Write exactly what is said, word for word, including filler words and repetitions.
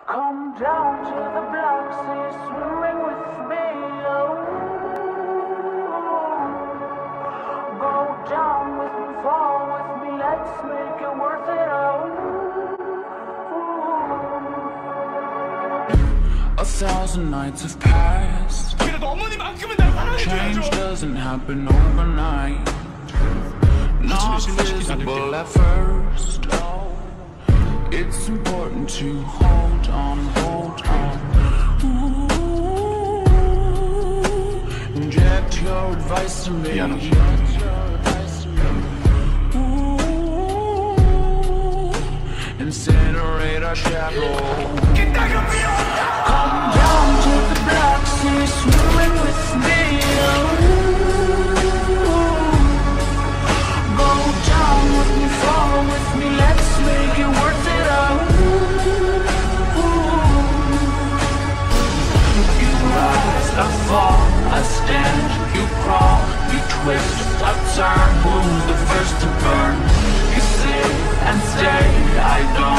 Come down to the Black Sea, swimming with me. Oh, go down with me, fall with me. Let's make it worth it. Oh, a thousand nights have passed. Change doesn't happen overnight. Not visible at first. It's important to hold on, hold on. Ooh, inject your advice to me. Ooh, incinerate our shadow. Come down to the Black Sea, swimming with me. Ooh, go down with me, fall with me. Let's make it worth it. I fall, I stand, you crawl, you twist, I turn. Who's the first to burn? You sit and stay, I don't.